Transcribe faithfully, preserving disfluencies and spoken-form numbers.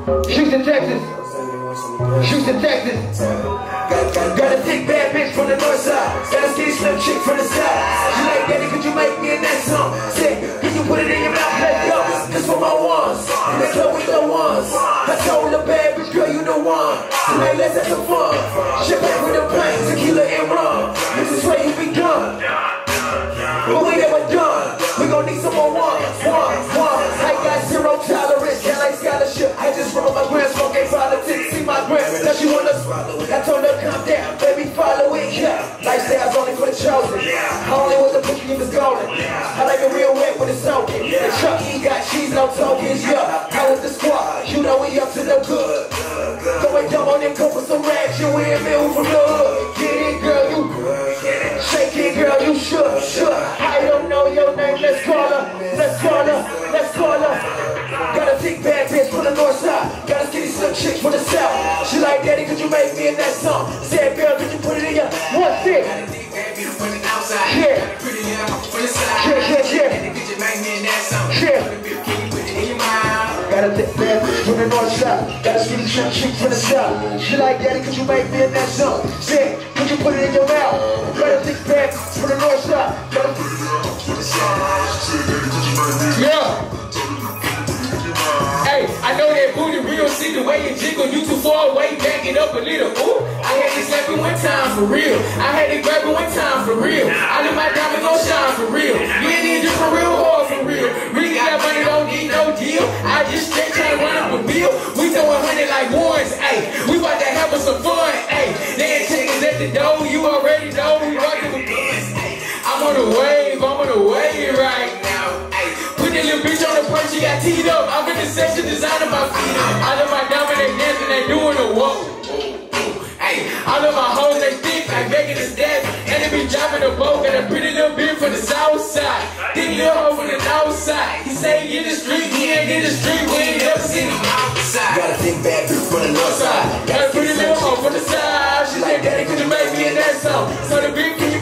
Houston, Texas. Houston, Texas. Got a thick bad bitch from the north side. Got a skinny slim chick from the side. She like, daddy, could you make me a that song? Say, could you put it in your mouth? Let's go. This for my ones. In the club with the ones. I told the bad bitch, girl, you the one. Tonight, let's have some fun. Shit back with the pain, tequila and rum. This is where you begun. But we never done. We gon' need some more ones. One, one. I got zero tolerance. Can't like scholarship. I just roll my grand, smoking politics. See my grand. Now she wanna swallow it. I told her, calm down, baby, follow it. Yeah. Lifestyle's only for the chosen. I only want the pussy if it's golden. I like it real wet when it's soaking. The Chucky got cheese, no tokens. Yeah. I was the squad. You know we up to no good. Go and dumb on them, go for some racks. You in middle from the hood. Get it, girl, you good. Shake it, girl, you should, should. I don't know your name, let's call her. Let's call her, let's call her. Got a thick bad bitch from the north side. Got a skinny slim chick from the south. She like, daddy, could you make me in that song? Said, girl, could you put it in your, what's it? Got a thick bad bitch from the outside. Yeah. Got a pretty little from the side. Yeah, yeah, yeah. Daddy, could you make me in that song? Yeah. Can you put it in your mouth? Got a thick bad bitch from the north side. Got a skinny slim chick from the south. She like, daddy, could you make me in that song? Said, could you put it in your mouth? Got a thick bad bitch from the north side. Got a Yeah. Hey, I know that booty real, see the way you jiggle, you too far away, back it up a little. Ooh, I had to slap it one time for real. I had to grab it one time for real. I know my diamond gon' shine for real. You ain't need just for real hard for real. Really got money, don't need no deal. I just straight tryna run up a bill. We throwin' hundred like ones, ayy. We about to have us some fun, ayy. They ain't chickens at the door, you already know we rockin' with guns, ayy. I'm on the wave, I'm on the wave right now, ayy. Put that little bitch on the perch, she got teed up. I'm in the section designing my feet up. I love my diamond, they dancing, they doing the whoa. Ayy, I love my hoes, they thick, like making a stab. And they be driving the boat, got a pretty little bitch from the south side. Thick little hoe from the north side. He say he in the street, he ain't in the street, we ain't never seen him outside. Got a thick bad bitch from the north side. Got a pretty little hoe from the side. She like, daddy, could you make me in that song? So the bitch, can you